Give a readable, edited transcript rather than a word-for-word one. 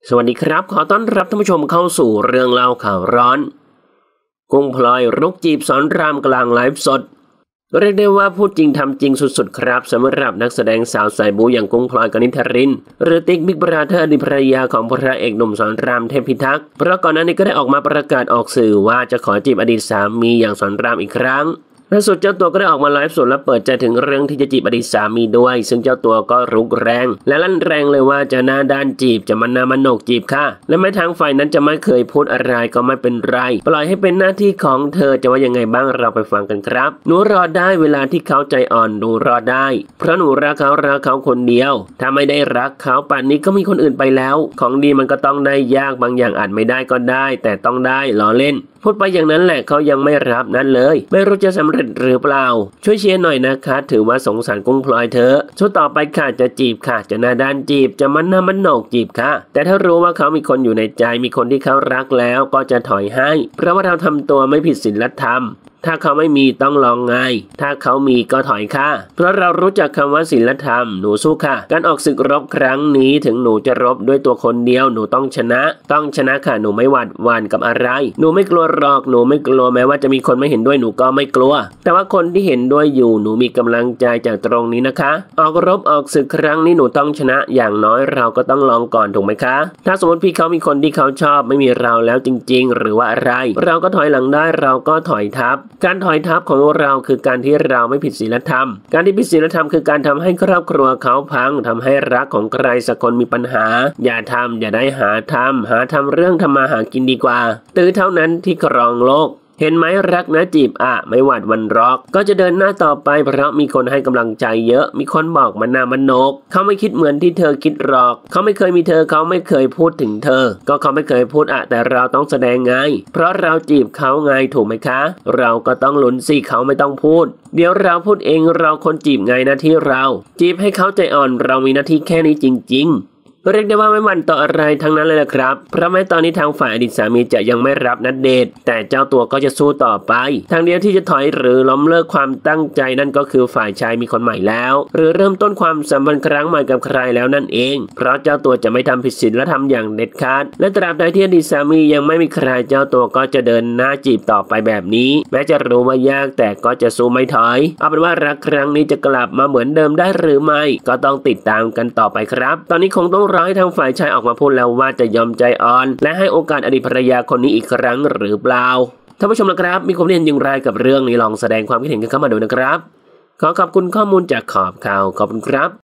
สวัสดีครับขอต้อนรับท่านผู้ชมเข้าสู่เรื่องเล่าข่าวร้อนกุ้งพลอยรุกจีบสอนรามกลางไลฟ์สดเรียกได้ว่าพูดจริงทำจริงสุดๆครับสำหรับนักแสดงสาวสายบูอย่างกุ้งพลอยกนิษฐรินหรือติ๊กบิ๊กบราเธอร์อดีตภรรยาของพระเอกหนุ่มสอนรามเทพิทักษ์เพราะก่อนหน้านี้ก็ได้ออกมาประกาศออกสื่อว่าจะขอจีบอดีตสามีอย่างสอนรามอีกครั้งล่าสุดเจ้าตัวก็ได้ออกมาไลฟ์สดและเปิดใจถึงเรื่องที่จะจีบอดีตสามีด้วยซึ่งเจ้าตัวก็รุกแรงและลั่นแรงเลยว่าจะหน้าด้านจีบจะมันหน้ามันโหนกจีบค่ะและแม้ทางฝ่ายนั้นจะไม่เคยพูดอะไรก็ไม่เป็นไรปล่อยให้เป็นหน้าที่ของเธอจะว่ายังไงบ้างเราไปฟังกันครับหนูรอได้เวลาที่เขาใจอ่อนหนูรอได้เพราะหนูรักเขาคนเดียวถ้าไม่ได้รักเขาป่านนี้ก็มีคนอื่นไปแล้วของดีมันก็ต้องได้ยากบางอย่างอาจไม่ได้ก็ได้แต่ต้องได้ล้อเล่นพูดไปอย่างนั้นแหละเขายังไม่รับนั่นเลยไม่รู้จะสำเร็จหรือเปล่าช่วยเชียร์หน่อยนะคะถือว่าสงสารกุ้งพลอยเธอช่วต่อไปค่ะจะจีบค่ะจะหน้าด้านจีบจะมันหน้ามันโหนกจีบค่ะแต่ถ้ารู้ว่าเขามีคนอยู่ในใจมีคนที่เขารักแล้วก็จะถอยให้เพราะว่าเราทำตัวไม่ผิดศีลธรรมถ้าเขาไม่มีต้องลองไงถ้าเขามีก็ถอยค่ะเพราะเรารู้จักคำว่าศีลธรรมหนูสู้ค่ะการออกศึกรบครั้งนี้ถึงหนูจะรบด้วยตัวคนเดียวหนูต้องชนะค่ะหนูไม่หวาดหวั่นกับอะไรหนูไม่กลัวหรอกหนูไม่กลัวแม้ว่าจะมีคนไม่เห็นด้วยหนูก็ไม่กลัวแต่ว่าคนที่เห็นด้วยอยู่หนูมีกำลังใจจากตรงนี้นะคะออกรบออกศึกครั้งนี้หนูต้องชนะอย่างน้อยเราก็ต้องลองก่อนถูกไหมคะถ้าสมมติพี่เขามีคนที่เขาชอบไม่มีเราแล้วจริงๆหรือว่าอะไรเราก็ถอยหลังได้เราก็ถอยทับการถอยทับของเราคือการที่เราไม่ผิดศีลธรรมการที่ผิดศีลธรรมคือการทำให้ครอบครัวเขาพังทำให้รักของใครสักคนมีปัญหาอย่าได้หาทำเรื่องทำมาหากินดีกว่าตื้อเท่านั้นที่ครองโลกเห็นไหมรักนะจีบไม่หวาดวันรอกก็จะเดินหน้าต่อไปเพราะมีคนให้กำลังใจเยอะมีคนบอกมันหน้ามันโหนกเขาไม่คิดเหมือนที่เธอคิดหรอกเขาไม่เคยมีเธอเขาไม่เคยพูดถึงเธอก็เขาไม่เคยพูดแต่เราต้องแสดงไงเพราะเราจีบเขาไงถูกไหมคะเราก็ต้องลุ้นสิเขาไม่ต้องพูดเดี๋ยวเราพูดเองเราคนจีบไงหน้าที่เราจีบให้เขาใจอ่อนเรามีหน้าที่แค่นี้จริงๆเรียกได้ว่าไม่หวั่นต่ออะไรทั้งนั้นเลยนะครับเพราะแม้ตอนนี้ทางฝ่ายอดีตสามีจะยังไม่รับนัดเดทแต่เจ้าตัวก็จะสู้ต่อไปทางเดียวที่จะถอยหรือล้มเลิกความตั้งใจนั่นก็คือฝ่ายชายมีคนใหม่แล้วหรือเริ่มต้นความสัมพันธ์ครั้งใหม่กับใครแล้วนั่นเองเพราะเจ้าตัวจะไม่ทำผิดศีลและทำอย่างเด็ดขาดและตราบใดที่อดีตสามียังไม่มีใครเจ้าตัวก็จะเดินหน้าจีบต่อไปแบบนี้แม้จะรู้ว่ายากแต่ก็จะสู้ไม่ถอยเอาเป็นว่ารักครั้งนี้จะกลับมาเหมือนเดิมได้หรือไม่ก็ต้องติดตามกันต่อไปครับตอนนี้คงต้องรอให้ทางฝ่ายชายออกมาพูดแล้วว่าจะยอมใจอ่อนและให้โอกาสอดีตภรรยาคนนี้อีกครั้งหรือเปล่าท่านผู้ชมนะครับมีความเห็นอย่างไรกับเรื่องนี้ลองแสดงความคิดเห็นกันเข้ามาดูนะครับขอขอบคุณข้อมูลจากขอบข่าวขอบคุณครับ